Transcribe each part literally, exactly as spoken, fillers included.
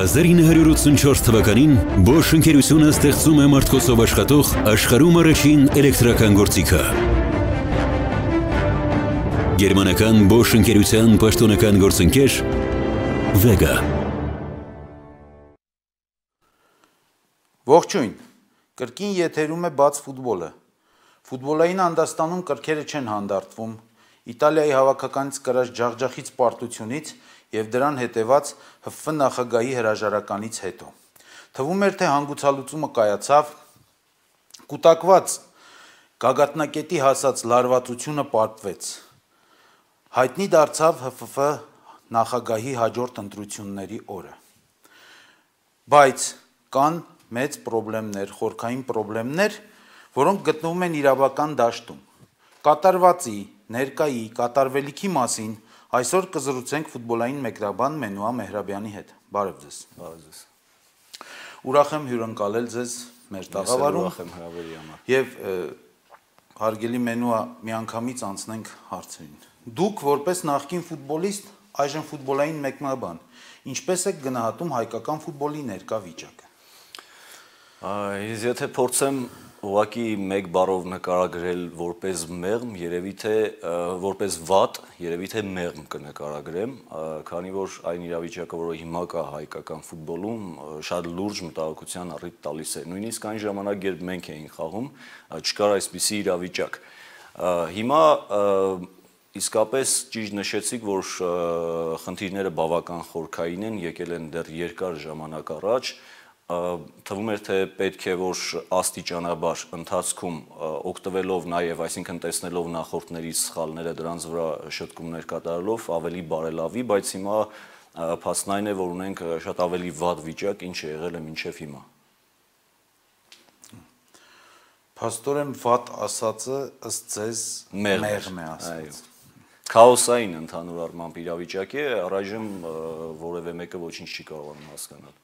հազար ինը հարյուր ութսունչորս թվականին Bosch ընկերությունը ստեղծում է մարդկոսով աշխատող աշխարհում առաջին էլեկտրական գործիքը։ Գերմանական Bosch ընկերության պաշտոնական գործընկեր Vega։ Ողջույն, կրկին եթերում է բաց ֆուտբոլը։ Ֆուտբոլային անդաստանում կրքերը չեն հանդարտվում, Իտալիայի հավաքականից կրած ջախջախից պարտությունից և դրան հետևած ՀՖ նախագահի հրաժարականից հետո։ Թվում էր, թե հանգուցալուծումը կայացավ, կուտակված գագաթնակետի հասած լարվածությունը պարպվեց։ Հայտնի դարձավ ՀՖ նախագահի հաջորդ ընտրությունների օրը։ Բայց կան մեծ պրոբլեմներ, խորքային պրոբլեմներ, որոնք գտնվում են իրավական դաշտում։ Կատարվածի, ներկայի, կատարվելիքի մասին այսօր կզրուցենք ֆուտբոլային մեկնաբան Մենուա Մեհրաբյանի հետ։ Բարև ձեզ։ Բարև ձեզ։ Ուրախ եմ հյուրընկալել ձեզ մեր տաղավարում։ Ուրախ եմ հրավերի համար։ Եվ հարգելի Մենուա, միանգամից անցնենք հարցերին։ Դուք որպես նախկին ֆուտբոլիստ, այժմ ֆուտբոլային մեկնաբան, ինչպես եք գնահատում հայկական ֆուտբոլի ներկա վիճակը։ Ես եթե փորձեմ ուղղակի մեկ բառով նկարագրել որպես մեղմ, երևի թե որպես վատ, երևի թե մեղմ կնկարագրեմ, քանի որ այն իրավիճակը, որը հիմա կա հայկական ֆուտբոլում, շատ լուրջ մտահոգության առիթ տալիս է։ Նույնիսկ այն ժամանակ, երբ մենք էինք խաղում, չկար այսպիսի իրավիճակ։ Հիմա իսկապես ճիշտ նշեցիք, որ խնդիրները բավական խորքային են, եկել են դեռ երկար ժամանակ առաջ։ Թվում էր, թե պետք է, որ աստիճանաբար ընթացքում օգտվելով նաև, այսինքն տեսնելով նախորդների սխալները, դրանց վրա շտկումներ կատարելով ավելի բարելավի, բայց հիմա փաստն այն է, որ ունենք շատ ավելի վատ վիճակ, ինչ է եղել է մինչև հիմա։ Փաստորեն վատ ասածը ըստ ձեզ մեղմ է ասած։ Քաոսային ընդհանուր առմամբ իրավիճակ է, առայժմ որևէ մեկը ոչինչ չի կարողանում հասկանալ։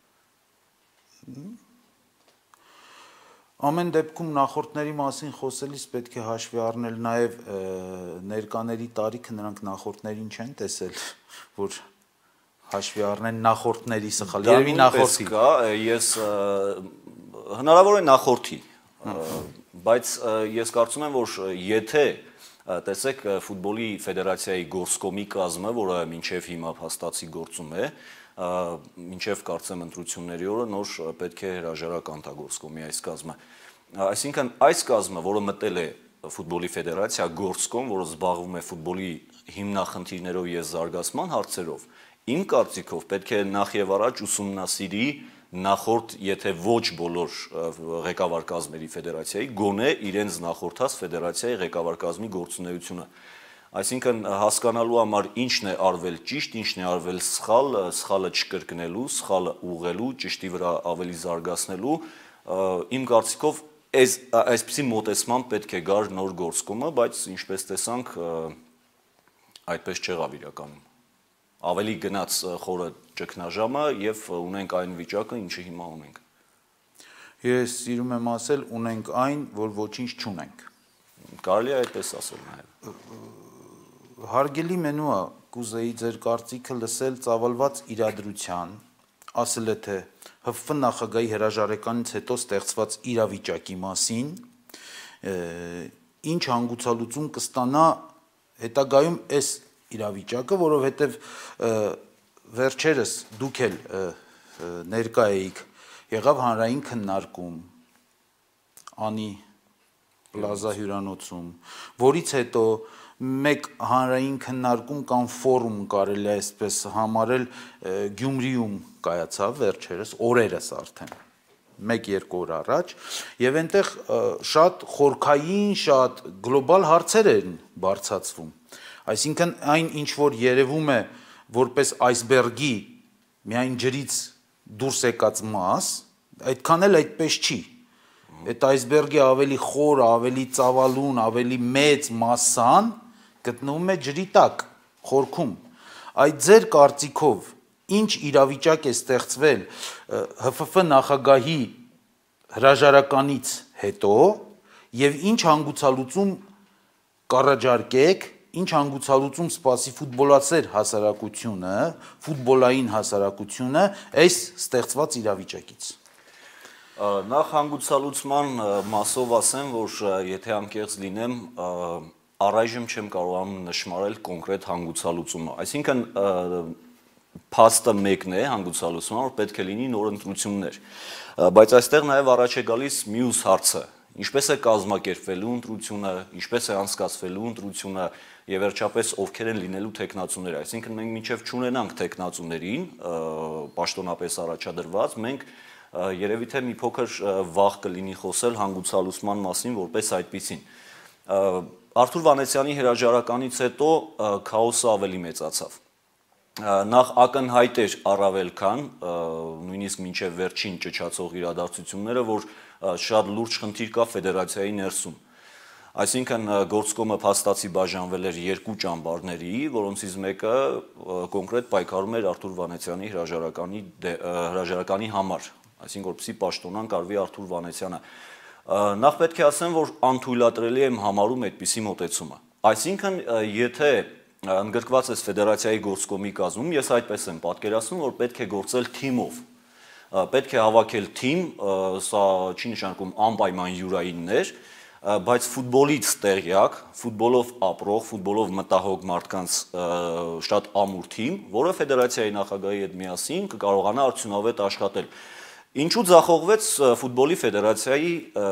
Ամեն դեպքում նախորդների մասին խոսելիս պետք է հաշվի առնել նաև ներկաների տարիքը, նրանք նախորդներին չեն տեսել, որ հաշվի առնեն նախորդների սխալ, երևի նախորդի։ Ես հնարավոր է նախորդի, բայց ես կարծում եմ, որ եթե տեսեք ֆուտբոլի ֆեդերացիայի գործկոմի կազմը, որը մինչև հիմա փաստացի գործում է, մինչև կարծեմ ընտրությունների օրը նոր պետք է հրաժարական տա գործկոմի այս կազմը։ Այսինքն այս կազմը, որը մտել է ֆուտբոլի ֆեդերացիա գործկոմ, որը զբաղվում է ֆուտբոլի հիմնախնդիրներով և զարգացման հարցերով, իմ կարծիքով պետք է նախ եւ առաջ ուսումնասիրի նախորդ, եթե ոչ բոլոր ղեկավար կազմերի ֆեդերացիայի, գոնե իրենց նախորդած ֆեդերացիայի ղեկավար կազմի գործունեությունը։ Այսինքն հասկանալու համար ինչն է արվել ճիշտ, ինչն է արվել սխալ, սխալը չկրկնելու, սխալը ուղղելու, ճշտի վրա ավելի զարգացնելու, իմ կարծիքով այսպիսի մոտեցման պետք է գար նոր գործկոմը, բայց ինչպես տեսանք, այդպես չեղավ իրականում։ Ավելի գնաց խորը ճգնաժամը եւ ունենք այն վիճակը, ինչը հիմա ունենք։ Ես սիրում եմ ասել, ունենք այն, որ ոչինչ չունենք։ Կարելի է այդպես ասել նաեւ։ Հարգելի Մենուա, կուզեի ձեր կարծիքը լսել ծավալված իրադրության, ասել է թե ՀՖ նախագահի հրաժարականից հետո ստեղծված իրավիճակի մասին, ինչ հանգուցալուծում կստանա հետագայում այս իրավիճակը, որովհետև վերջերս դուք էլ ներկա էիք, եղավ հանրային քննարկում Անի պլազա հյուրանոցում, որից հետո մեկ հանրային քննարկում կամ ֆորում կարելի է այսպես համարել Գյումրիում կայացավ վերջերս, օրերս արդեն, մեկ-երկու օր առաջ, եւ այնտեղ շատ խորքային, շատ գլոբալ հարցեր են բարձրացվում։ Այսինքն այն, ինչ որ երևում է որպես այսբերգի միայն ջրից դուրս եկած մաս, այդքան էլ այդպես չի։ Այդ այսբերգի ավելի խոր, ավելի ծավալուն, ավելի մեծ մասսան գտնվում է ջրի տակ, խորքում։ Այդ ձեր կարծիքով ինչ իրավիճակ է ստեղծվել ՀՖ նախագահի հրաժարականից հետո եւ ինչ հանգուցալուծում կառաջարկեք ինչ հանգուցալուծում սպասի ֆուտբոլացեր հասարակությունը, ֆուտբոլային հասարակությունը այս ստեղծված իրավիճակից։ Նախ հանգուցալուծման մասով ասեմ, որ եթե անկեղծ լինեմ, առայժմ չեմ կարողանում նշմարել կոնկրետ հանգուցալուծումը։ Այսինքն փաստը մեկն է հանգուցալուծման, որ պետք է լինի նոր ընտրություններ։ Բայց այստեղ նաև առաջ է գալիս մյուս հարցը. ինչպես է կազմակերպվելու ընտրությունը, ինչպես է անցկացվելու ընտրությունը եւ վերջապես ովքեր են լինելու տեխնացուները։ Այսինքն մենք մինչեւ չունենանք տեխնացուներին, պաշտոնապես առաջադրված, մենք երևի թե մի փոքր վաղ կլինի խոսել հանգուցալուծման մասին որպես այդպիսին։ Արթուր Վանեցյանի հրաժարականից հետո քաոսը ավելի մեծացավ։ Նախ ակնհայտ էր առավել քան նույնիսկ մինչև վերջին ճճացող իրադարձությունները, որ շատ լուրջ խնդիր կա ֆեդերացիայի ներսում։ Այսինքն գործկոմը փաստացի բաժանվել էր երկու ճամբարների, որոնցից մեկը կոնկրետ պայքարում էր Արթուր Վանեցյանի հրաժարականի հրաժարականի համար, այսինքն որպեսզի պաշտոնան կարվի Արթուր Վանեցյանը։ Նախ պետք է ասեմ, որ անթույլատրելի եմ համարում այդպիսի մոտեցումը։ Այսինքն եթե ընդգրկված ես ֆեդերացիայի գործկոմի կազմում, ես այդպես եմ պատկերացնում, որ պետք է գործել թիմով։ Պետք է հավաքել թիմ, սա չի նշանակում անպայման յուրայիններ, բայց ֆուտբոլից տեղյակ, ֆուտբոլով ապրող, ֆուտբոլով մտահոգ մարդկանց շատ ամուր թիմ, որը ֆեդերացիայի նախագահի հետ միասին կկարողանա արդյունավետ աշխատել։ Ինչու ձախողվեց ֆուտբոլի ֆեդերացիայի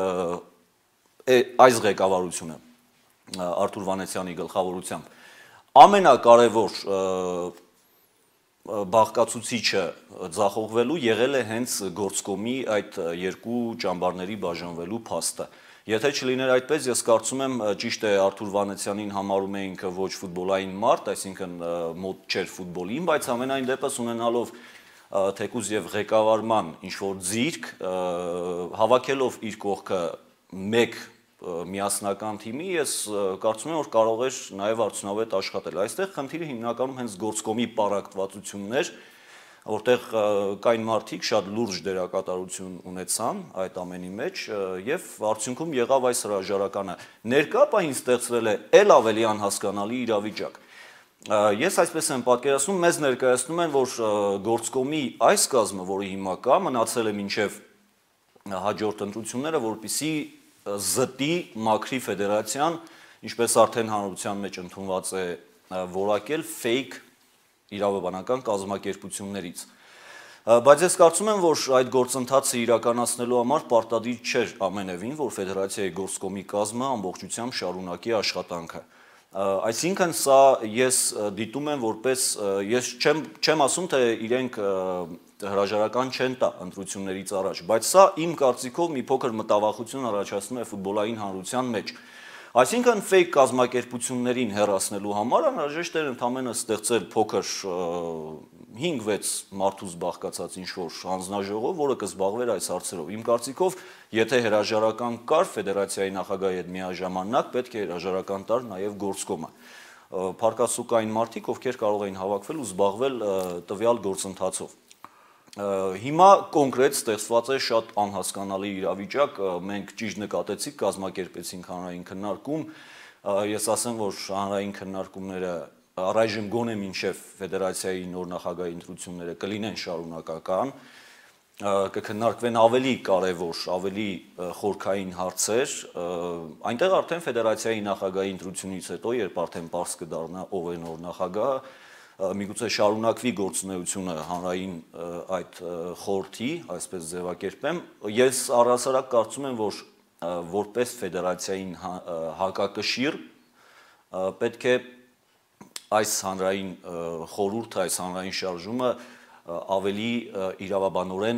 այս ղեկավարությունը Արթուր Վանեցյանի գլխավորությամբ։ Ամենակարևոր բաղկացուցիչը ձախողվելու եղել է հենց գործկոմի այդ երկու ճամբարների բաժանվելու փաստը։ Եթե չլիներ այդպես, ես կարծում եմ ճիշտ է Արթուր Վանեցյանին համարում էինք ոչ ֆուտբոլային մարդ, այսինքն մոտ չէր ֆուտբոլին, բայց ամենայն դեպս ունենալով թեկուզ եւ ղեկավարման ինչ որ ձիրք, հավաքելով իր կողքը մեկ միասնական թիմի, ես կարծում եմ, որ կարող էր նաև արդյունավետ աշխատել։ Այստեղ խնդիրը հիմնականում հենց գործկոմի պարակտվածությունն էր, որտեղ կային մարդիկ շատ լուրջ դերակատարություն ունեցան այդ ամենի մեջ եւ արդյունքում եղավ այս հրաժարականը։ Ներկա պահին ստեղծվել է ել ավելի անհասկանալի իրավիճակ։ Ես այսպես եմ պատկերացնում, մեզ ներկայացնում են, որ գործկոմի այս կազմը, որը հիմա կա, մնացել է մինչև հաջորդ ընտրությունները, որպեսզի զտի մաքրի ֆեդերացիան, ինչպես արդեն հանրության մեջ ընդունված է որակել fake իրավաբանական կազմակերպություններից։ Բայց ես կարծում եմ, որ այդ գործընթացը իրականացնելու համար պարտադիր չէր ամենևին, որ ֆեդերացիայի գործկոմի կազմը ամբողջությամբ շարունակի աշխատանքը։ Այսինքն սա ես դիտում եմ որպես, ես չեմ, չեմ ասում, թե իրենք հրաժարական չեն տա ընտրություններից առաջ, բայց սա իմ կարծիքով մի փոքր մտավախություն առաջացնում է ֆուտբոլային հանրության մեջ։ Այսինքն fake կազմակերպություններին հեռացնելու համար անհրաժեշտ էր ընդամենը ստեղծել փոքր հինգ-վեց մարդուց բաղկացած ինչ-որ հանձնաժողով, որը կզբաղվեր այս հարցերով։ Իմ կարծիքով, եթե հրաժարական կար ֆեդերացիայի նախագահի հետ միաժամանակ, պետք է հրաժարական տար նաև գործկոմը։ Փառքասու կային մարդիկ, ովքեր կարող էին հավաքվել ու զբաղվել տվյալ գործընթացով։ Հիմա կոնկրետ ստեղծված է շատ անհասկանալի իրավիճակ, մենք ճիշտ նկատեցիք, կազմակերպեցինք հանրային քննարկում, ես ասեմ, որ հանրային քննարկումները առայժմ գոնե մինչև ֆեդերացիայի նոր նախագահի ընտրությունները կլինեն շարունակական, կքննարկվեն ավելի կարևոր, ավելի խորքային հարցեր, այնտեղ արդեն ֆեդերացիայի նախագահի ընտրությունից հետո, երբ արդեն պարզ կդառնա ով է նոր նախագահը, միգուցե շարունակվի գործունեությունը հանրային այդ խորհրդի, այսպես ձևակերպեմ, ես առհասարակ կարծում եմ, որ որպես ֆեդերացիային հակակշիռ պետք է այս հանրային խորհուրդը, այս հանրային շարժումը ավելի իրավաբանորեն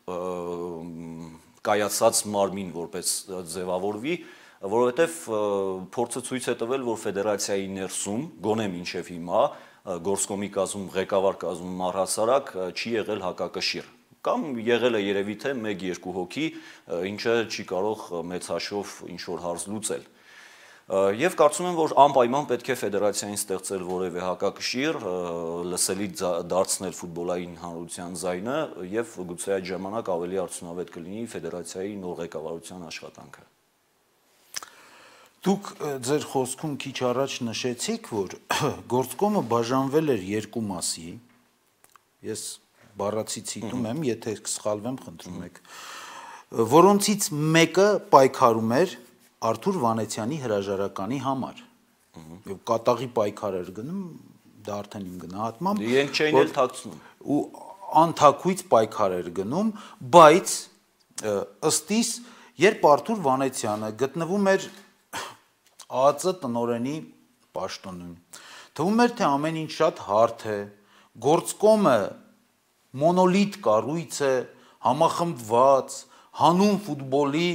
կայացած մարմին որպես ձևավորվի, որովհետև փորձը ցույց է տվել, որ ֆեդերացիայի ներսում, գոնե մինչև հիմա, գործկոմի կազմում, ղեկավար կազմում առհասարակ չի եղել հակակշիռ, կամ եղել է երևի թե մեկ-երկու հոգի, ինչը չի կարող մեծ հաշվով ինչ-որ հարց լուծել։ Եվ կարծում եմ, որ անպայման պետք է ֆեդերացիային ստեղծել որևէ հակակշիռ, լսելի դարձնել ֆուտբոլային հանրության ձայնը եւ գուցե այդ ժամանակ ավելի արդյունավետ կլինի ֆեդերացիայի նոր ղեկավարության աշխատանքը։ Դուք ձեր խոսքում քիչ առաջ նշեցիք, որ գործկոմը բաժանվել էր երկու մասի։ Ես բառացի ցիտում եմ, եթե սխալվեմ, խնդրում եք, որոնցից մեկը պայքարում էր Արթուր Վանեցյանի հրաժարականի համար։ Եվ կատաղի պայքար էր գնում, դա արդեն իմ գնահատմամբ։ Իրենք չէին էլ թաքցնում։ Ու անթաքույց պայքար էր գնում, բայց ըստ իս, երբ Արթուր Վանեցյանը գտնվում էր ԱԱԾ տնօրենի պաշտոնում, թվում էր, թե ամեն ինչ շատ հարթ է, գործկոմը մոնոլիտ կառույց է, համախմբված, հանուն ֆուտբոլի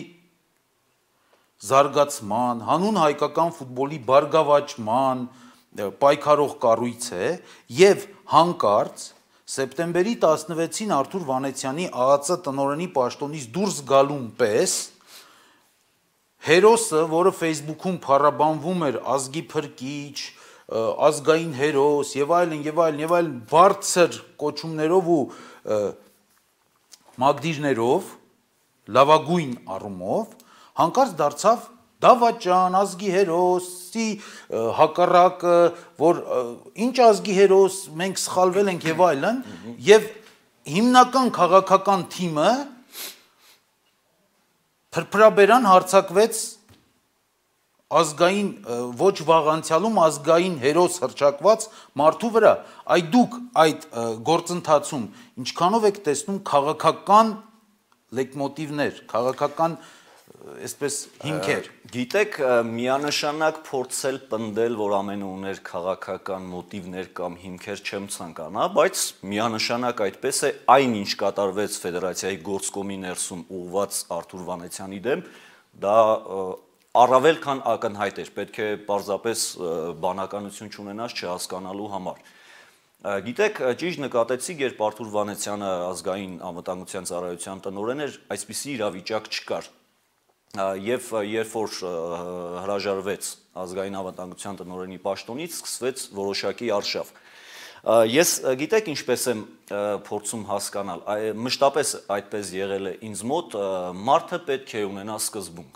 զարգացման, հանուն հայկական ֆուտբոլի բարգավաճման պայքարող կառույց է, եւ հանկարծ սեպտեմբերի տասնվեցին Արթուր Վանեցյանի ԱԱԾ տնօրենի պաշտոնից դուրս գալուն պես հերոսը, որը Facebook-ում փառաբանվում էր ազգի փրկիչ, ազգային հերոս եւ այլն եւ այլն եւ այլն բարձր կոչումներով ու մագդիրներով, լավագույն առումով, հանկարծ դարձավ դավաճան, ազգի հերոսի հակառակը, որ ինչ ազգի հերոս, մենք սխալվել ենք եւ այլն, եւ հիմնական քաղաքական թիմը փրփրաբերան հարձակվեց ազգային ոչ վաղ անցյալում ազգային հերոս հռչակված մարդու վրա։ Այդ դուք այդ գործընթացում ինչքանով եք տեսնում քաղաքական լեյտմոտիվներ, քաղաքական այսպես հիմքեր։ Գիտեք, միանշանակ փորձել պնդել, որ ամենը ուներ քաղաքական մոտիվներ կամ հիմքեր չեմ ցանկանա, բայց միանշանակ այդպես է, այնինչ կատարվեց ֆեդերացիայի գործկոմի ներսում ուղղված Արթուր Վանեցյանի դեմ, դա առավել քան ակնհայտ էր, պետք է պարզապես բանականություն չունենաս չհասկանալու համար։ Գիտեք, ճիշտ նկատեցիք, երբ Արթուր Վանեցյանը ազգային անվտանգության ծառայության տնօրեն էր, այսպիսի իրավիճակ չկար։ Եվ երբ որ հրաժարվեց ազգային անվտանգության տնօրենի պաշտոնից, սկսվեց որոշակի արշավ։ Ես գիտեք ինչպես եմ փորձում հասկանալ, մշտապես այդպես եղել է ինձ մոտ, մարդը պետք է ունենա սկզբունք։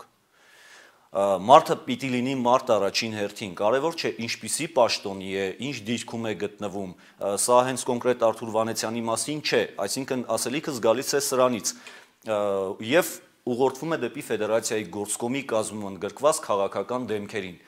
Մարդը պիտի լինի մարդ առաջին հերթին, կարևոր չէ ինչպիսի պաշտոնի է, ինչ դիրքում է գտնվում, սա հենց կոնկրետ Արթուր Վանեցյանի մասին չէ, այսինքն ասելիքս գալիս է սրանից, եւ ուղղորդվում է դեպի ֆեդերացիայի գործկոմի կազմում ընդգրկված քաղաքական դեմքերին։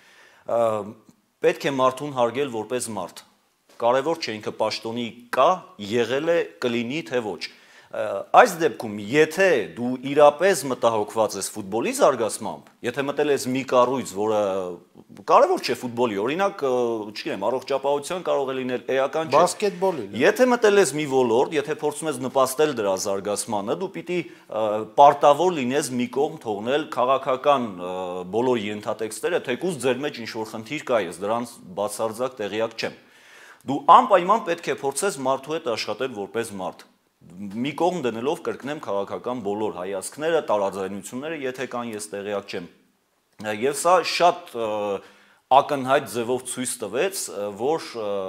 Պետք է մարդուն հարգել որպես մարդ։ Կարևոր չէ ինքը պաշտոնի կա, եղել է, կլինի, թե ոչ։ Այս դեպքում, եթե դու իրապես մտահոգված ես ֆուտբոլի զարգացմամբ, եթե մտել ես մի կառույց, որը կարևոր չէ ֆուտբոլի, օրինակ, չգիտեմ, առողջապահության կարող է լինել, էական չէ։ Բասկետբոլի։ Եթե մտել ես մի ոլորտ, եթե փորձում ես նպաստել դրա զարգացմանը, դու պիտի պարտավոր լինես մի կողմ թողնել քաղաքական բոլոր ենթատեքստերը, թեկուզ ձեր մեջ ինչ որ խնդիր կա, ես դրանց բացարձակ տեղյակ չեմ։ Դու անպայման պետք է փորձես մարդու հետ աշխատել որպես մարդ։ Մի կողմ դնելով կրկնեմ քաղաքական բոլոր հայացքները, տարաձայնությունները, եթե կան, ես տեղյակ չեմ։ Եվ սա շատ ակնհայտ ձևով ցույց տվեց, որ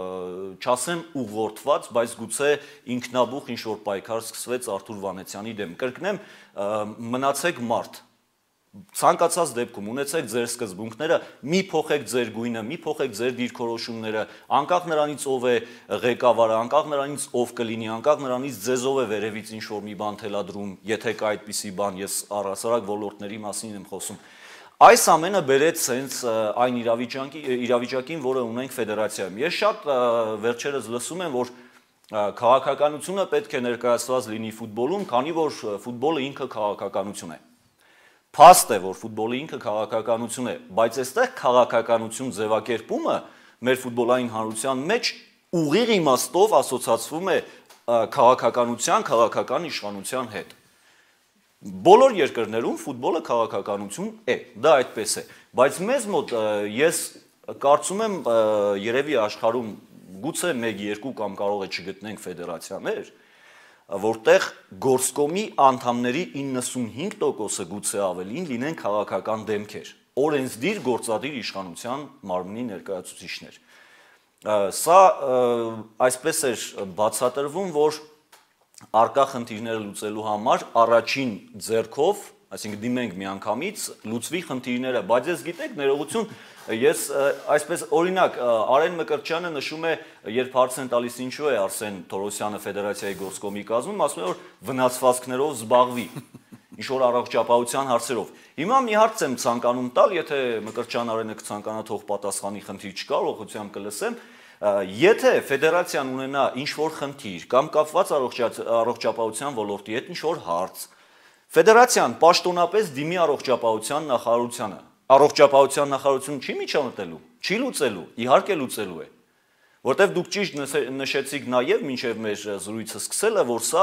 չասեմ ուղղորդված, բայց գուցե ինքնաբուխ ինչ որ պայքար սկսվեց Արթուր Վանեցյանի դեմ։ Կրկնեմ, մնացեք մարդ։ Ցանկացած դեպքում ունեցեք ձեր սկզբունքները, մի փոխեք ձեր գույնը, մի փոխեք ձեր դիրքորոշումները, անկախ նրանից ով է ղեկավարը, անկախ նրանից ով կլինի, անկախ նրանից ձեզ ով է վերևից ինչ որ մի բան թելադրում, եթե կա այդպիսի բան, ես առհասարակ ոլորտների մասին եմ խոսում։ Այս ամենը բերեց հենց այն իրավիճակի, իրավիճակին, որը ունենք ֆեդերացիայում։ Ես շատ վերջերս լսում եմ, որ քաղաքականությունը պետք է ներկայացված լինի ֆուտբոլում, քանի որ ֆուտբոլը ինքը քաղաքականություն է։ Փաստ է, որ ֆուտբոլը ինքը քաղաքականություն է, բայց այստեղ քաղաքականություն ձևակերպումը մեր ֆուտբոլային հանրության մեջ ուղիղ իմաստով ասոցացվում է քաղաքականության, քաղաքական իշխանության հետ։ Բոլոր երկրներում ֆուտբոլը քաղաքականություն է, դա այդպես է, բայց մեզ մոտ ես կարծում եմ երևի աշխարհում գուցե մեկ երկու կամ կարող է չգտնենք ֆեդերացիաներ, որտեղ գործկոմի անդամների իննսունհինգ տոկոսը գուցե ավելին լինեն քաղաքական դեմքեր, օրենսդիր գործադիր իշխանության մարմնի ներկայացուցիչներ։ Սա այսպես էր բացատրվում, որ արկա խնդիրները լուծելու համար առաջին ձեռքով այսինքն դիմենք միանգամից, լուծվի խնդիրները, բայց ես գիտեք, ներողություն, ես այսպես օրինակ Արեն Մկրտչյանը նշում է, երբ հարց են տալիս ինչու է Արսեն Թորոսյանը ֆեդերացիայի գործկոմի կազմում, ասում է, որ վնասվածքներով զբաղվի, ինչ-որ առողջապահության հարցերով։ Հիմա մի հարց եմ ցանկանում տալ, եթե Մկրտչյան Արենը կցանկանա թող պատասխանի, խնդիր չկա, ողջությամբ կլսեմ։ Եթե ֆեդերացիան ունենա ինչ-որ խնդիր կամ կապված առողջապահության ոլորտի հետ ինչ-որ հարց, ֆեդերացիան պաշտոնապես դիմի առողջապահության նախարարությանը։ Առողջապահության նախարարությունը չի միջամտելու, չի լուծելու, իհարկե լուծելու է։ Որտեվ դուք ճիշտ նշեցիք նաև մինչև մեր զրույցը սկսելը, որ սա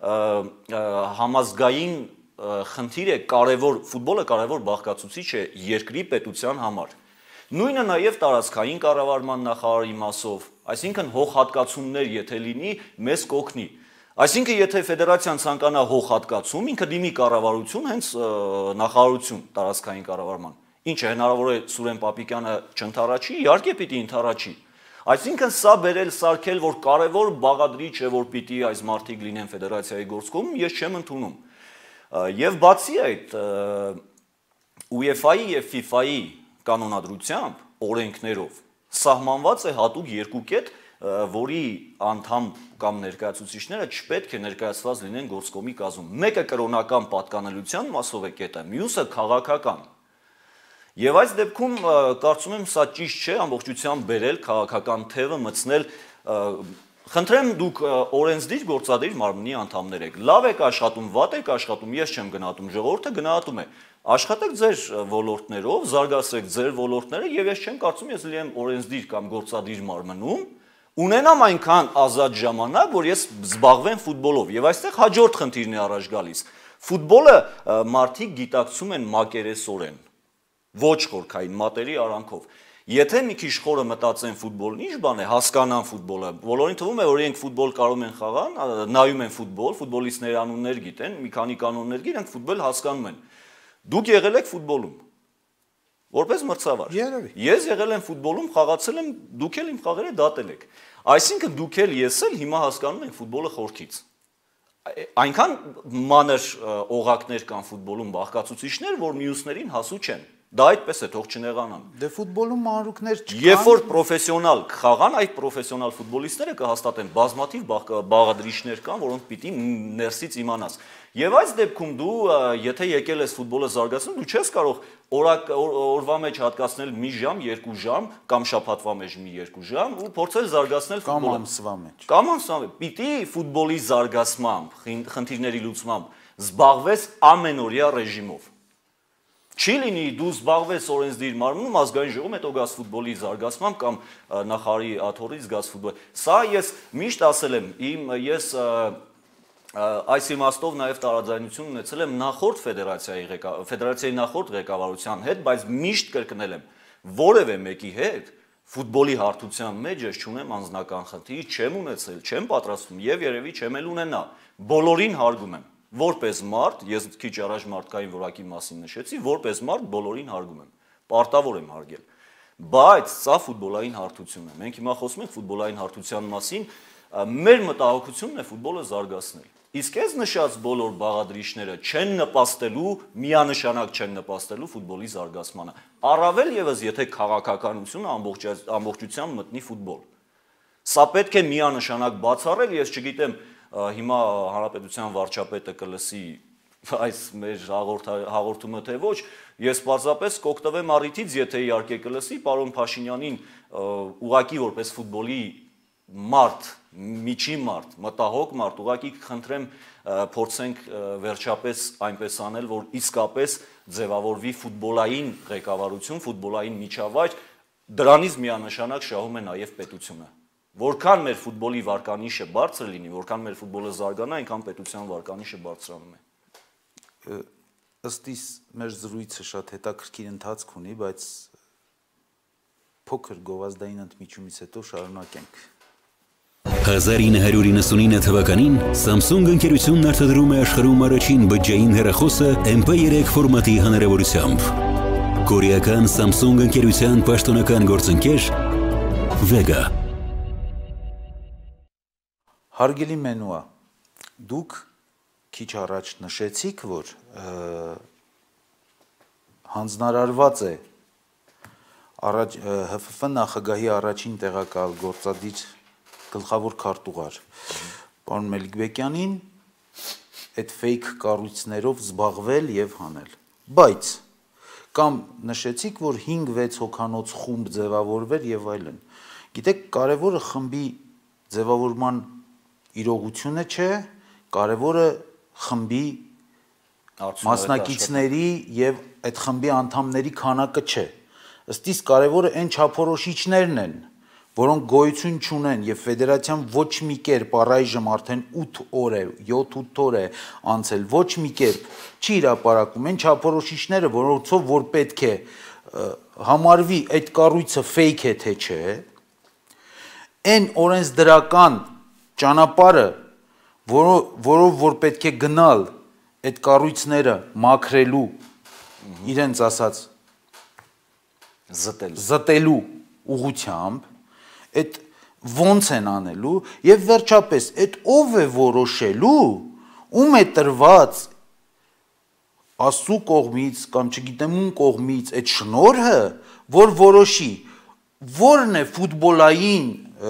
համազգային խնդիր է, կարևոր, ֆուտբոլը կարևոր բաղկացուցիչ է երկրի պետության համար։ Նույնը նաև տարածքային կառավարման նախարարի մասով, այսինքն հողհատկացումներ եթե լինի, մեզ կօգնի։ Այսինքն եթե ֆեդերացիան ցանկանա հողհատկացում, ինքը դիմի կառավարություն, հենց նախարարություն տարածքային կառավարման։ Ինչ է հնարավոր է Սուրեն Պապիկյանը չընթառաջի, իհարկե պիտի ընթառաջի։ Այսինքն սա բերել սարքել, որ կարևոր բաղադրիչ է, որ պիտի այս մարդիկ լինեն ֆեդերացիայի գործկոմում, ես չեմ ընդունում։ Եվ բացի այդ UEFA-ի եւ FIFA-ի կանոնադրությամբ, օրենքներով սահմանված է հատուկ երկու կետ, որի անդամ կամ ներկայացուցիչները չպետք է ներկայացված լինեն գործկոմի կազմում։ Մեկը կրոնական պատկանելիության մասով է կետը, մյուսը քաղաքական։ Եվ այս դեպքում կարծում եմ սա ճիշտ չէ ամբողջությամբ բերել քաղաքական թևը մտցնել, խնդրեմ դուք օրենսդիր գործադիր մարմնի անդամներ եք, լավ եք աշխատում, վատ եք աշխատում, ես չեմ գնահատում, ժողովուրդը գնահատում է, աշխատեք ձեր ոլորտներով, զարգացրեք ձեր ոլորտները եւ ես չեմ կարծում ես լինեմ օրենսդիր կամ գործադիր մարմնում, ունենամ այնքան ազատ ժամանակ, որ ես զբաղվեմ ֆուտբոլով եւ այստեղ հաջորդ խնդիրն է առաջ գալիս։ Ֆուտբոլը մարդիկ գիտակցում են մակերեսորեն, ոչ խորքային մատերի արանքով։ Եթե մի քիչ խորը մտածեն ֆուտբոլն, ինչ բան է, հասկանան ֆուտբոլը, բոլորին թվում է, որ իրենք ֆուտբոլ կարող են խաղան, նայում են ֆուտբոլ, ֆուտբոլիստների անուններ գիտեն, մի քանի կանոններ գիտեն, ֆուտբոլ հասկանում են։ Դուք եղել եք ֆուտբոլում, որպես մրցավար։ Ես եղել եմ ֆուտբոլում, խաղացել եմ, դուք էլ իմ խաղերը դատել եք։ Այսինքն դուք էլ ես էլ հիմա հասկանում ենք ֆուտբոլը խորքից։ Այնքան մանր օղակներ կան ֆուտբոլում բաղկացուցիչներ, որ մյուսներին հասու չեն։ Դա այդպես է, թող չնեղանան։ Դե ֆուտբոլում մանրուքներ չկան։ Երբ որ պրոֆեսիոնալ խաղան, այդ պրոֆեսիոնալ ֆուտբոլիստները կհաստատեն բազմաթիվ բաղադրիչներ կան, որոնք պիտի ներսից իմանաս։ Եվ այս դեպքում դու, եթե եկել ես ֆուտբոլը զարգացնում, դու չես կարող օրվա մեջ հատկացնել մի ժամ, երկու ժամ, կամ շաբաթվա մեջ մի երկու ժամ ու փորձել զարգացնել ֆուտբոլը։ Կամ ամսվա մեջ։ Կամ ամսվա մեջ։ Պիտի ֆուտբոլի զարգացմամբ, խնդիրների լուծմամբ զբաղվես ամենօրյա ռեժիմով։ Չի լինի դու զբաղվես օրենսդիր մարմնում, ազգային ժողովում, հետո գաս ֆուտբոլի զարգացմամբ կամ նախարարի աթոռից գաս ֆուտբոլ։ Սա ես միշտ ասել եմ, իմ ես այս իմաստով նաև տարաձայնություն ունեցել եմ նախորդ ֆեդերացիայի ֆեդերացիայի նախորդ ղեկավարության հետ, բայց միշտ կրկնել եմ, որևէ մեկի հետ ֆուտբոլի հարթության մեջ ես չունեմ անձնական խնդիր, չեմ ունեցել, չեմ պատրաստվում եւ երևի չեմ էլ ունենա։ Բոլորին հարգում եմ։ Որպես մարդ, ես քիչ առաջ մարդկային որակի մասին նշեցի, որպես մարդ բոլորին հարգում եմ, պարտավոր եմ հարգել, բայց սա ֆուտբոլային հարթություն է, մենք հիմա խոսում ենք ֆուտբոլային հարթության մասին, մեր մտահոգությունն է ֆուտբոլը զարգացնել, իսկ այս նշած բոլոր բաղադրիչները չեն նպաստելու, միանշանակ չեն նպաստելու ֆուտբոլի զարգացմանը, առավել ևս եթե քաղաքականությունը ամբողջությամբ մտնի ֆուտբոլ, սա պետք է միանշանակ բացառել, ես չգիտեմ հիմա հանրապետության վարչապետը կլսի այս մեր հաղորդումը թե ոչ, ես պարզապես կօգտվեմ առիթից, եթե իհարկե կլսի, պարոն Փաշինյանին ուղղակի որպես ֆուտբոլի մարդ, միջին մարդ, մտահոգ մարդ, ուղղակի կխնդրեմ փորձենք վերջապես այնպես անել, որ իսկապես ձևավորվի ֆուտբոլային ղեկավարություն, ֆուտբոլային միջավայր, դրանից միանշանակ շահում է նաև պետությունը։ Որքան մեր ֆուտբոլի վարկանիշը բարձր լինի, որքան մեր ֆուտբոլը զարգանա, այնքան պետության վարկանիշը բարձրանում է։ Ըստ իս մեր զրույցը շատ հետաքրքիր ընթացք ունի, բայց փոքր գովազդային ընդմիջումից հետո շարունակենք։ հազար ինը հարյուր իննսունինը թվականին Samsung ընկերությունն արտադրում է աշխարհում առաջին բջջային հեռախոսը էմ պի երեք ֆորմատի հնարավորությամբ։ Կորեական Samsung ընկերության պաշտոնական գործընկեր Vega։ Հարգելի մենուա, դուք քիչ առաջ նշեցիք, որ հանձնարարված է առաջ Հ Ֆ Ֆ նախագահի առաջին տեղակալ գործադիր գլխավոր քարտուղար պարոն Մելիքբեկյանին այդ fake կառույցներով զբաղվել եւ հանել, բայց կամ նշեցիք, որ հինգ-վեց հոգանոց խումբ ձևավորվեր եւ այլն։ Գիտեք, կարևորը խմբի ձևավորման իրողությունը չէ, կարևորը խմբի մասնակիցների եւ այդ խմբի անդամների քանակը չէ։ Ըստ իս կարևորը այն չափորոշիչներն են, որոնք գոյություն չունեն եւ ֆեդերացիան ոչ մի կերպ առայժմ արդեն ութ օր է, յոթ-ութ օր է անցել, ոչ մի կերպ չի հրապարակում այն չափորոշիչները, որոնցով որ պետք է համարվի այդ կառույցը fake է թե չէ, այն օրենսդրական ճանապարհը, որով որ պետք է գնալ այդ կառույցները մաքրելու, իրենց ասած զտելու զտելու ուղղությամբ, այդ ոնց են անելու եւ վերջապես այդ ով է որոշելու, ում է տրված Աստծո կողմից կամ չգիտեմ ում կողմից այդ շնորհը, որ որոշի որն է ֆուտբոլային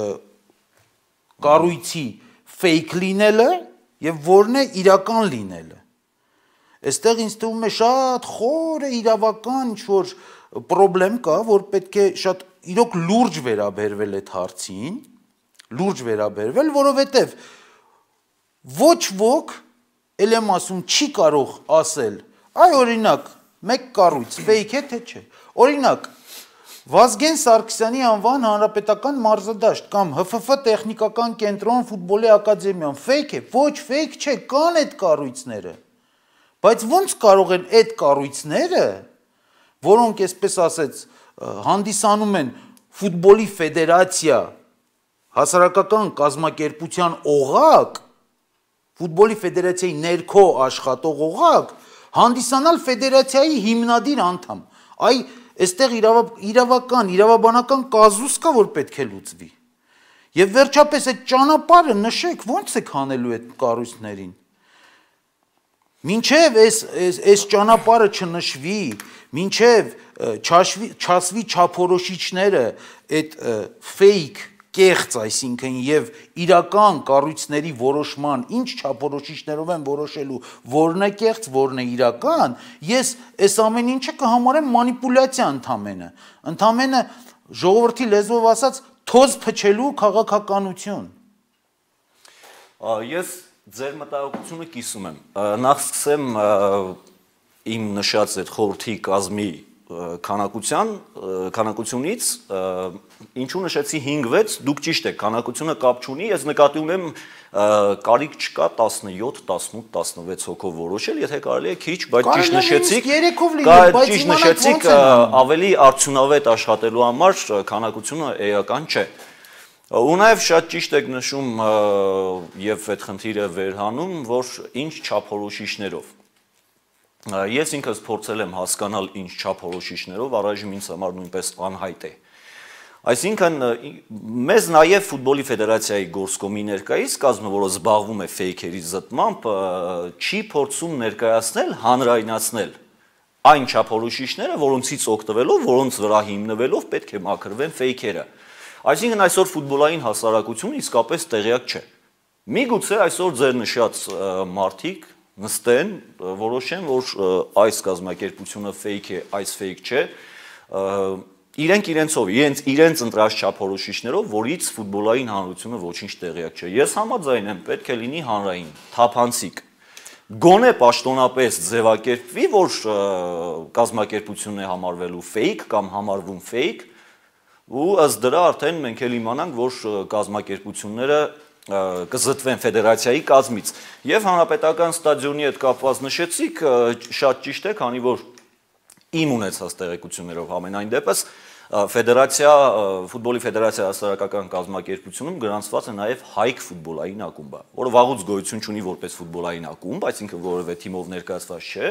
կառույցի fake լինելը եւ որն է իրական լինելը։ Այստեղ ինձ թվում է շատ խորը իրավական ինչ-որ պրոբլեմ կա, որ պետք է շատ իրոք լուրջ վերաբերվել այդ հարցին, լուրջ վերաբերվել, որովհետև ոչ ոք, էլ եմ ասում, չի կարող ասել, այ օրինակ, մեկ կառույց, fake է թե չէ, օրինակ, Վազգեն Սարգսյանի անվան հանրապետական մարզադաշտ կամ Հ Ֆ Ֆ տեխնիկական կենտրոն ֆուտբոլի ակադեմիան fake է, ոչ fake չէ, կան այդ կառույցները, բայց ոնց կարող են այդ կառույցները, որոնք այսպես ասեց, հանդիսանում են ֆուտբոլի ֆեդերացիա, հասարակական կազմակերպության օղակ, ֆուտբոլի ֆեդերացիայի ներքո աշխատող օղակ, հանդիսանալ ֆեդերացիայի հիմնադիր անդամ, այ այստեղ իրավական, իրավաբանական կազուս կա, որ պետք է լուծվի, և վերջապես այդ ճանապարհը նշեք, ոնց եք հանելու այդ կառույցներին, մինչև այս ճանապարհը չնշվի, մինչև չասվի չափորոշիչները այդ fake կեղծ, այսինքն եւ իրական կառույցների որոշման, ինչ չափորոշիչներով են որոշելու, որն է կեղծ, որն է իրական, ես այս ամեն ինչը կհամարեմ մանիպուլյացիա ընդամենը, ընդամենը ժողովրդի լեզվով ասած թոզ փչելու քաղաքականություն։ Ես ձեր մտահոգությունը կիսում եմ։ Նախ սկսեմ իմ նշած այդ խորհրդի կազմի քանակության, քանակությունից, ինչու նշեցի հինգ-վեց, դուք ճիշտ եք, քանակությունը կապ չունի, ես նկատի ունեմ կարիք չկա տասնյոթ, տասնութ, տասնվեց հոգով որոշել, եթե կարելի է քիչ, բայց ճիշտ նշեցիք, ճիշտ նշեցիք ավելի արդյունավետ աշխատելու համար քանակությունը էական չէ։ Ու նաև շատ ճիշտ եք նշում եւ այդ խնդիրը վերհանում, որ ինչ չափորոշիչներով։ Ես ինքս փորձել եմ հասկանալ ինչ չափորոշիչներով, առայժմ ինձ համար նույնպես անհայտ է։ Այսինքն մեզ նաև ֆուտբոլի ֆեդերացիայի գործկոմի ներկայիս կազմը, որը զբաղվում է ֆեյքերի զտմամբ, չի փորձում ներկայացնել, հանրայնացնել այն չափորոշիչները, որոնցից օգտվելով, որոնց վրա հիմնվելով պետք է մաքրվեն ֆեյքերը։ Այսինքն այսօր ֆուտբոլային հասարակությունը իսկապես տեղյակ չէ։ Միգուցե այսօր ձեր նշած մարդիկ նստեն, որոշեն, որ այս կազմակերպությունը fake է, այս fake չէ, իրենք իրենցով, իրենց իրենց ընտրած չափորոշիչներով, որից ֆուտբոլային հանրությունը ոչինչ տեղյակ չէ։ Ես համաձայն եմ, պետք է լինի հանրային, թափանցիկ։ Գոնե պաշտոնապես ձևակերպվի, որ կազմակերպությունն է համարվելու fake կամ համարվում fake, ու ըստ դրա արդեն մենք էլ իմանանք, որ կազմակերպությունները կզտվեն ֆեդերացիայի կազմից։ Եվ հանրապետական ստադիոնի հետ կապված նշեցիք, շատ ճիշտ է, քանի որ իմ ունեցած տեղեկություններով համենայն դեպս ֆեդերացիա, ֆուտբոլի ֆեդերացիա հասարակական կազմակերպությունում գրանցված է նաև Հայք ֆուտբոլային ակումբը, որը վաղուց գոյություն չունի որպես ֆուտբոլային ակումբ, այսինքն որևէ թիմով ներկայացված չէ,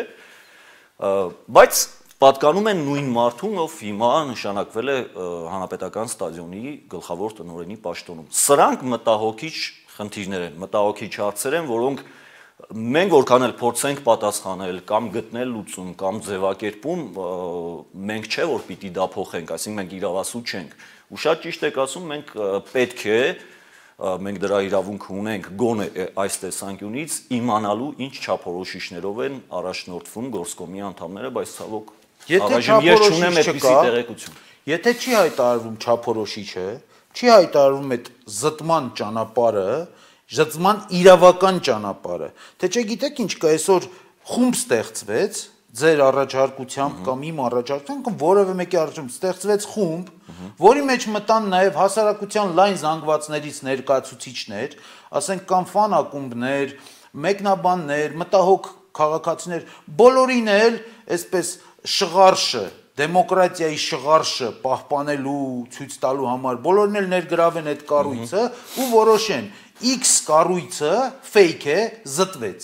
բայց պատկանում են նույն մարդուն, ով հիմա նշանակվել է հանրապետական ստադիոնի գլխավոր տնօրենի պաշտոնում։ Սրանք մտահոգիչ խնդիրներ են, մտահոգիչ հարցեր են, որոնք մենք որքան էլ փորձենք պատասխանել կամ գտնել լուծում կամ ձևակերպում, մենք չէ որ պիտի դա փոխենք, այսինքն մենք իրավասու չենք։ Ու շատ ճիշտ եք ասում, մենք պետք է մենք դրա իրավունք ունենք գոնե այս տեսանկյունից իմանալու ինչ չափորոշիչներով են առաջնորդվում գործկոմի անդամները, բայց ցավոք առայժմ ես չունեմ այդպիսի տեղեկություն։ Եթե չի հայտարարվում չափորոշիչը, չի հայտարարվում այդ զտման ճանապարհը, զտման իրավական ճանապարհը, թե չէ գիտեք ինչ կա, այսօր խումբ ստեղծվեց ձեր առաջարկությամբ կամ իմ առաջարկությամբ կամ որևէ մեկի առաջարկությամբ ստեղծվեց խումբ, որի մեջ մտան նաև հասարակության լայն զանգվածներից ներկայացուցիչներ, ասենք կամ ֆան ակումբներ, մեկնաբաններ, մտահոգ քաղաքացիներ, բոլորին էլ այսպես շղարշը, դեմոկրատիայի շղարշը պահպանելու, ցույց տալու համար, բոլորն էլ ներգրավեն այդ կառույցը ու որոշեն X կառույցը fake է, զտվեց։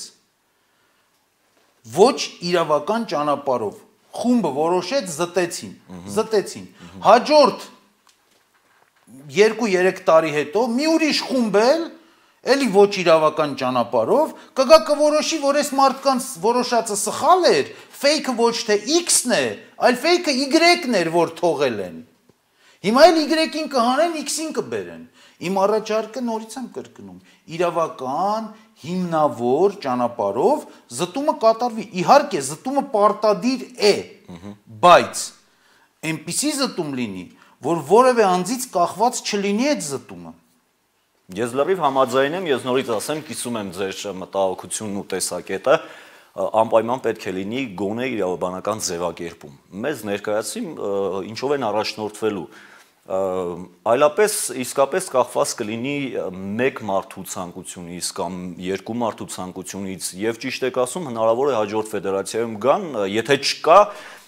Ոչ իրավական ճանապարհով խումբը որոշեց զտեցին, զտեցին։ Հաջորդ երկու-երեք տարի հետո մի ուրիշ խումբ էլ էլի ոչ իրավական ճանապարհով կգա կորոշի, որ այս մարդկանց որոշածը սխալ էր, fake-ը ոչ թե X-ն է, այլ fake-ը Y-ն էր, որ թողել են։ Հիմա էլ Y-ին կհանեն, X-ին կբերեն։ Իմ առաջարկը նորից եմ կրկնում, իրավական, հիմնավոր ճանապարհով զտումը կատարվի։ Իհարկե, զտումը պարտադիր է, բայց այնպիսի զտում լինի, որ որևէ անձից կախված չլինի այդ զտումը։ Ես լրիվ համաձայն եմ, ես նորից ասեմ, կիսում եմ ձեր մտահոգությունն ու տեսակետը, անպայման պետք է լինի գոնե իրավաբանական ձևակերպում։ Մեզ ներկայացին ինչով են առաջնորդվելու։ Այլապես իսկապես կախված կլինի մեկ մարդու ցանկությունից կամ երկու մարդու ցանկությունից եւ ճիշտ եք ասում հնարավոր է հաջորդ ֆեդերացիայում գան, եթե չկա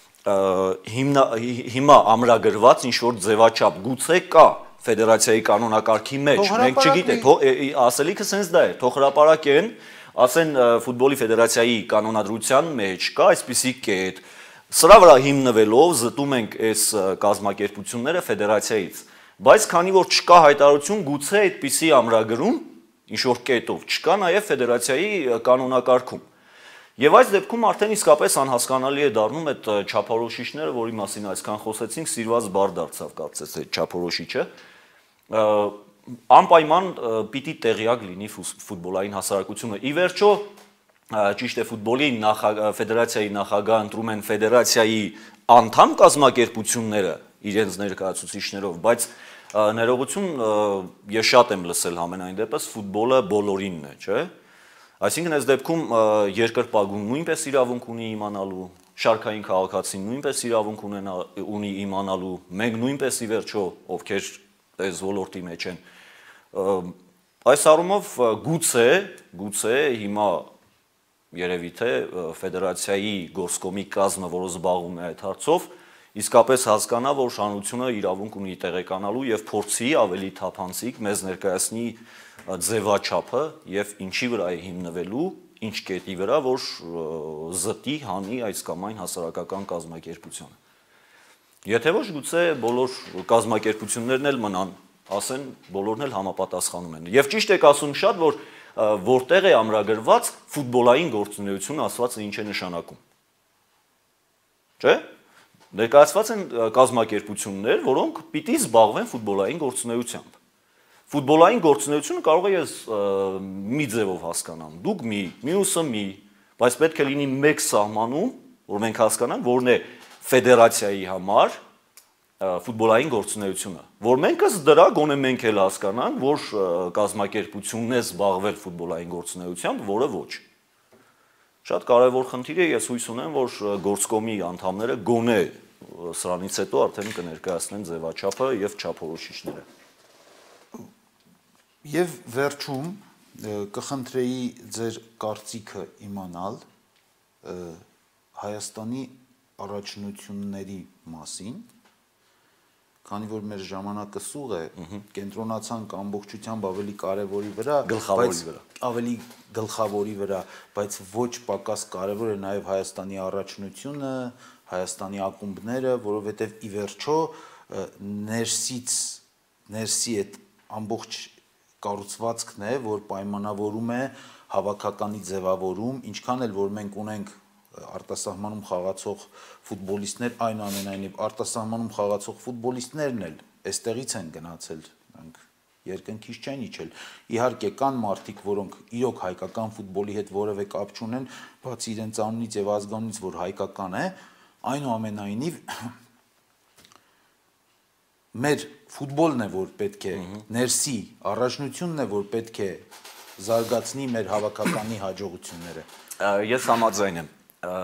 հիմա ամրագրված ինչ որ ձևաչափ գուցե կա ֆեդերացիայի կանոնակարգի մեջ, մենք չգիտենք, ասելիքը sense դա է, թող հրապարակեն, ասեն ֆուտբոլի ֆեդերացիայի կանոնադրության մեջ կա այսպիսի կետ, սրա վրա հիմնվելով զտում ենք այս կազմակերպությունները ֆեդերացիայից, բայց քանի որ չկա հայտարարություն, գուցե այդպիսի ամրագրում, ինչ որ կետով, չկա նաև ֆեդերացիայի կանոնակարգում։ Եվ այս դեպքում արդեն իսկապես անհասկանալի է դառնում այդ չափորոշիչները, որի մասին այսքան խոսեցինք, սիրված բառ դարձավ կարծես այդ չափորոշիչը, անպայման պիտի տեղյակ լինի ֆուտբոլային հասարակությունը։ Ի վերջո ճիշտ է ֆուտբոլի ֆեդերացիայի նախագահ ընտրում են ֆեդերացիայի անդամ կազմակերպությունները իրենց ներկայացուցիչներով, բայց ներողություն ես շատ եմ լսել համենայն դեպս ֆուտբոլը բոլորինն է, չէ՞։ Այսինքն այս դեպքում երկրպագուն նույնպես իրավունք ունի իմանալու, շարքային քաղաքացին նույնպես իրավունք ունի իմանալու, մենք նույնպես ի վերջո ովքեր այս ոլորտի մեջ են։ Այս առումով գուցե, գուցե հիմա երևի թե ֆեդերացիայի գործկոմի կազմը, որը զբաղվում է այդ հարցով, իսկապես հասկանա, որ շահությունը իրավունք ունի տեղեկանալու եւ փորձի ավելի թափանցիկ մեզ ներկայացնի ձևաչափը եւ ինչի վրա է հիմնվելու, ինչ կետի վրա, որ զտի հանի այս կամ այն հասարակական կազմակերպությունը։ Եթե ոչ, գուցե բոլոր կազմակերպություններն էլ մնան, ասեն, բոլորն էլ համապատասխանում են։ Եվ ճիշտ եք ասում շատ, որ որտեղ է ամրագրված ֆուտբոլային գործունեություն ասվածը ինչ է նշանակում։ Չէ՞։ Ներկայացված են կազմակերպություններ, որոնք պիտի զբաղվեն ֆուտբոլային գործունեությամբ։ Ֆուտբոլային գործունեությունը կարող է ես մի ձևով հասկանամ, դուք մի, մյուսը մի, բայց պետք է լինի մեկ սահմանում, որ մենք հասկանանք, որն է ֆեդերացիայի համար ֆուտբոլային գործունեությունը, որ մենք դրա գոնե մենք էլ հասկանանք, որ կազմակերպությունն է զբաղվել ֆուտբոլային գործունեությամբ, որը ոչ։ Շատ կարևոր խնդիր է, ես հույս ունեմ, որ գործկոմի անդամները գոնե սրանից հետո արդեն կներկայացնեն ձևաչափը եւ չափորոշիչները։ Եվ վերջում կխնդրեի ձեր կարծիքը իմանալ Հայաստանի առաջնությունների մասին, քանի որ մեր ժամանակը սուղ է, կենտրոնացանք ամբողջությամբ ավելի կարևորի վրա, գլխավորի վրա, ավելի գլխավորի վրա, բայց ոչ պակաս կարևոր է նաև Հայաստանի առաջնությունը, Հայաստանի ակումբները, որովհետև ի վերջո ներսից ներսի այդ ամբողջ կառուցվածքն է, որ պայմանավորում է հավաքականի ձևավորում, ինչքան էլ որ մենք ունենք արտասահմանում խաղացող ֆուտբոլիստներ, այնուամենայնիվ արտասահմանում խաղացող ֆուտբոլիստներն էլ այստեղից են գնացել, երկնքից չեն իջել։ Իհարկե կան մարդիկ, որոնք իրոք հայկական ֆուտբոլի հետ որևէ կապ չունեն, բացի իրենց անունից եւ ազգանունից, որ հայկական է, այնուամենայնիվ մեր ֆուտբոլն է, որ պետք է ներսի, առաջնությունն է, որ պետք է զարգացնի մեր հավաքականի հաջողությունները։ Ես համաձայն եմ։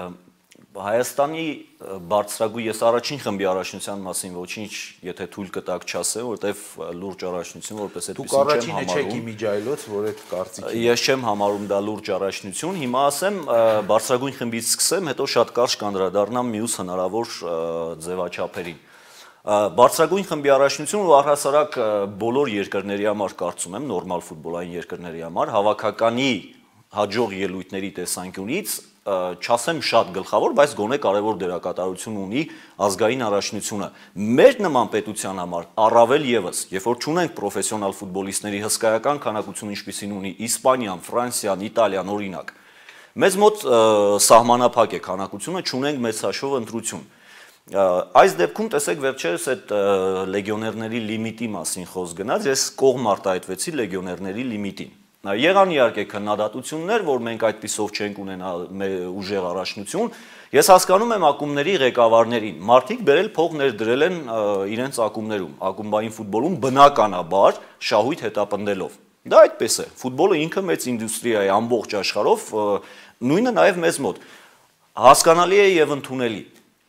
Հայաստանի բարձրագույն, ես առաջին խմբի առաջնության մասին ոչինչ, եթե թույլ կտակ չասեմ, որտեվ լուրջ առաջնություն, որպես այդպես չեմ համարում։ Դուք առաջինը չեք իմիջայլոց, որ այդ կարծիքի։ Ես չեմ համարում դա լուրջ առաջնություն, հիմա ասեմ բարձրագույն խմբից սկսեմ, հետո շատ կարճ կանդրադառնամ մյուս հնարավոր ձևաչափերին։ Բարձրագույն խմբի առաջնությունը առհասարակ բոլոր երկրների համար կարծում եմ, նորմալ ֆուտբոլային երկրների համար, հավաքականի հաջող ելույթների տեսանկյունից չասեմ շատ գլխավոր, բայց գոնե կարևոր դերակատարություն ունի ազգային առաջնությունը։ Մեր նման պետության համար առավել եւս, երբ որ չունենք պրոֆեսիոնալ ֆուտբոլիստների հսկայական քանակություն, ինչպիսին ունի Իսպանիան, Ֆրանսիան, Իտալիան, օրինակ, մեզ մոտ սահմանափակ է քանակությունը, չունենք մեծ հաշվով ընտրություն։ Այս դեպքում տեսեք վերջերս այդ լեգիոներների լիմիտի մասին խոսք գնաց, ես կողմ արտահայտվեցի լեգիոներների լիմիտին։ Եղան իհարկե քննադատություններ, որ մենք այդպիսով չենք ունենա ուժեղ առաջնություն։ Ես հասկանում եմ ակումբների ղեկավարներին, մարդիկ բերել փող ներդրել են իրենց ակումբներում, ակումբային ֆուտբոլում բնականաբար շահույթ հետապնդելով։ Դա այդպես է։ Ֆուտբոլը ինքը մեծ ինդուստրիա է ամբողջ աշխարհով, նույնը նաև մեզ մոտ։ Հասկանալի է եւ ընդունելի։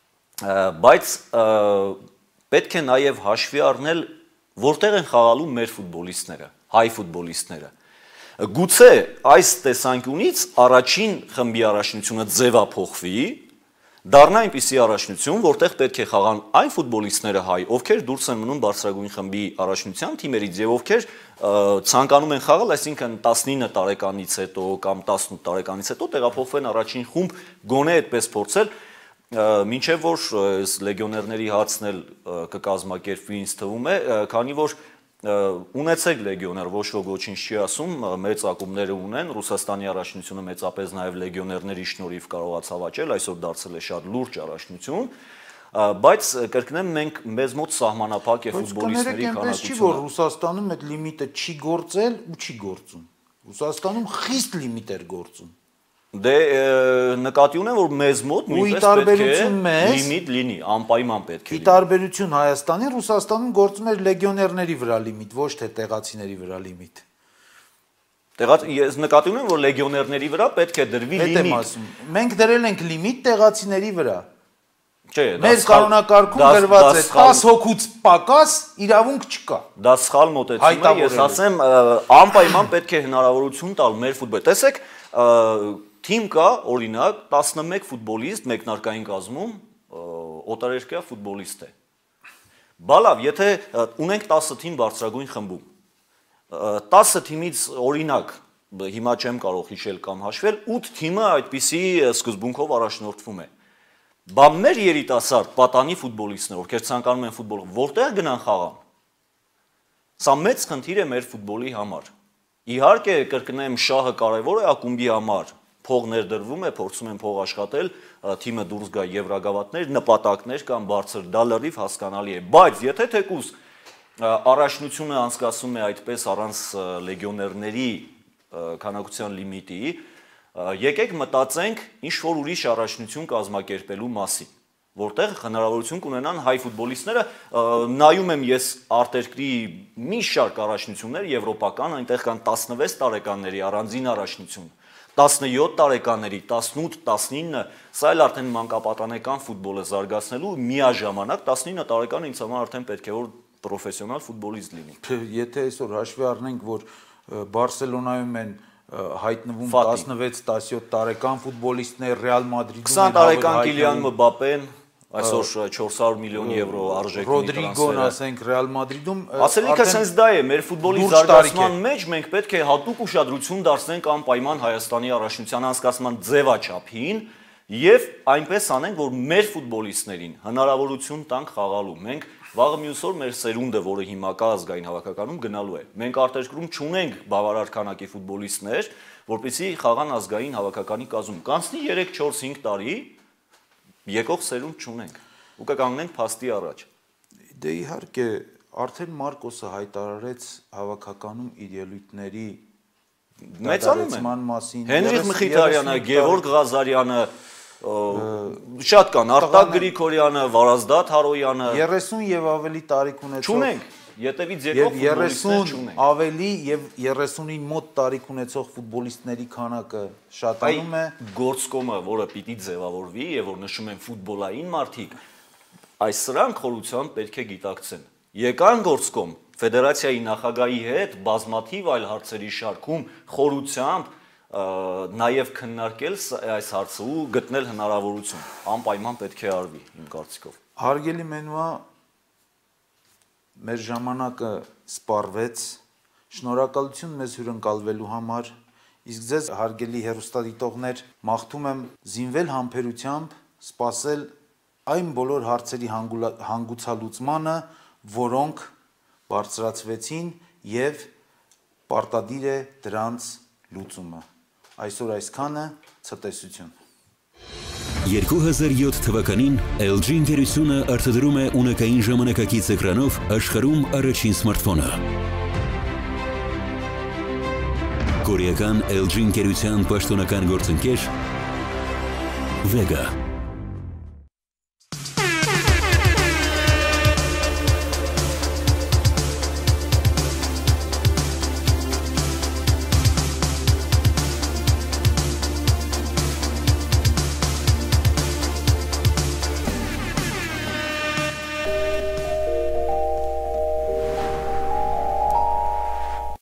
Բայց պետք է նաև հաշվի առնել, որտեղ են խաղալու մեր ֆուտբոլիստները, հայ ֆուտբոլիստները։ Գուցե այս տեսանկյունից առաջին խմբի առաջնությունը ձևափոխվի, դառնա այնպիսի առաջնություն, որտեղ պետք է խաղան այն ֆուտբոլիստները հայ, ովքեր դուրս են մնում բարձրագույն խմբի առաջնության թիմերից եւ ովքեր ցանկանում են խաղալ, այսինքն տասնինը տարեկանից հետո կամ տասնութ տարեկանից հետո տեղափոխվեն առաջին խումբ, գոնե այդպես փորձել, մինչև որ լեգիոներների հարցն էլ կկազմակերպվի, ինձ թվում է, քանի որ ունեցեք լեգիոներ, ոչ ոք ոչինչ չի ասում, մեծ ակումբները ունեն, Ռուսաստանի առաջնությունը մեծապես նաև լեգիոներների շնորհիվ կարողացավ աճել, այսօր դարձել է շատ լուրջ առաջնություն, բայց կրկնեմ, մենք մեզ մոտ սահմանափակ է ֆուտբոլիստների քանակությունը։ Չի, որ Ռուսաստանում այդ լիմիտը չի գործել ու չի գործում։ Ռուսաստանում խիստ լիմիտ էր գործում։ Դե նկատի ունեմ, որ մեզ մոտ նույնպես պետք է լիմիտ լինի, անպայման պետք է լինի։ Ի տարբերություն Հայաստանի, Ռուսաստանում գործում էր լեգիոներների վրա լիմիտ, ոչ թե տեղացիների վրա լիմիտ։ Ես նկատի ունեմ, որ լեգիոներների վրա պետք է դրվի լիմիտ։ Մենք դրել ենք լիմիտ տեղացիների վրա։ Չէ, մեր կանոնակարգում գրված է տասը հոգուց պակաս իրավունք չկա։ Դա սխալ մոտեցում է, ես ասեմ, անպայման պետք է հնարավորություն տալ մեր ֆուտբոլ։ Տեսեք, թիմ կա, օրինակ, տասնմեկ ֆուտբոլիստ մեկնարկային կազմում օտարերկրյա ֆուտբոլիստ է։ Բա լավ, եթե ունենք տասը թիմ բարձրագույն խմբում, տասը թիմից օրինակ, հիմա չեմ կարող հիշել կամ հաշվել, ութ թիմը այդպիսի սկզբունքով առաջնորդվում է։ Բա մեր երիտասարդ պատանի ֆուտբոլիստներ, ովքեր ցանկանում են ֆուտբոլ, որտեղ գնան խաղան։ Սա մեծ խնդիր է մեր ֆուտբոլի համար։ Իհարկե, կրկնեմ, շահը կարևոր է ակումբի համար, փող ներդրվում է, փորձում են փող աշխատել, թիմը դուրս գա եվրագավաթներ, նպատակներ կամ բարձր, դա լրիվ հասկանալի է, բայց եթե թեկուզ առաջնությունը անցկացում է այդպես առանց լեգիոներների քանակության լիմիտի, եկեք մտածենք ինչ որ ուրիշ առաջնություն կազմակերպելու մասին, որտեղ հնարավորություն կունենան հայ ֆուտբոլիստները, նայում եմ ես արտերկրի մի շարք առաջնություններ, եվրոպական, այնտեղ կան տասնվեց տարեկանների առանձին առաջնություն, տասնյոթ տարեկանների, տասնութ, տասնինը, սա էլ արդեն մանկապատանեկան ֆուտբոլը զարգացնելու միաժամանակ տասնինը տարեկան ինձ համար արդեն պետք է որ պրոֆեսիոնալ ֆուտբոլիստ լինի։ Եթե այսօր հաշվի առնենք, որ Բարսելոնայում են հայտնվում տասնվեց տասնյոթ տարեկան ֆուտբոլիստներ, Ռեալ Մադրիդում քսան տարեկան Կիլիան Մբապեն, այսօր չորս հարյուր միլիոն եվրո արժեքնի Ռոդրիգոն, ասենք, Ռեալ Մադրիդում, ասելիքը sense դա է, մեր ֆուտբոլի զարգացման մեջ մենք պետք է հատուկ ուշադրություն դարձնենք անպայման Հայաստանի առաջնության անցկացման ձևաչափին եւ այնպես անենք, որ մեր ֆուտբոլիստներին հնարավորություն տանք խաղալու։ Մենք Վաղը մյուս օր մեր սերունդը, որը հիմա կա ազգային հավաքականում, գնալու է։ Մենք արտերկրում չունենք բավարար քանակի ֆուտբոլիստներ, որպեսզի խաղան ազգային հավաքականի կազմում։ Կանցնի երեք չորս հինգ տարի, եկող սերունդ չունենք ու կկանգնենք փաստի առաջ։ Դե իհարկե, արդեն Մարկոսը հայտարարեց հավաքականում իր ելույթների մեծանում մասին։ Հենրիկ Մխիթարյանը, Գևորգ Ղազարյանը, շատ կան, Արտակ Գրիգորյանը, Վարազդատ Հարոյանը, երեսուն եւ ավելի տարիք ունեցող չունենք, յետևից եկող ֆուտբոլիստներ չունենք։ Ավելի եւ երեսունին մոտ տարիք ունեցող ֆուտբոլիստների քանակը շատանում է։ Գործկոմը, որը պիտի ձևավորվի եւ որ նշում են ֆուտբոլային մարդիկ, այս սրանք խորությամբ պետք է գիտակցեն։ Եկան գործկոմ ֆեդերացիայի նախագահի հետ բազմաթիվ այլ հարցերի շարքում խորությամբ նաև քննարկել այս հարցը ու գտնել հնարավորություն։ Անպայման պետք է արվի, իմ կարծիքով։ Հարգելի մենուա, մեր ժամանակը սպառվեց, շնորհակալություն մեզ հյուրընկալվելու համար, իսկ ձեզ հարգելի հեռուստադիտողներ, մաղթում եմ զինվել համբերությամբ, սպասել այն բոլոր հարցերի հանգուցալուծմանը, որոնք բարձրացվեցին եւ պարտադիր է դրանց լուծումը։ Այսօր այսքանը, ցտեսություն։ երկու հազար յոթ թվականին L G ընկերությունը արտադրում է ունակային ժամանակակից էկրանով աշխարհում առաջին սմարթֆոնը։ Կորեական L G ընկերության պաշտոնական գործընկեր Vega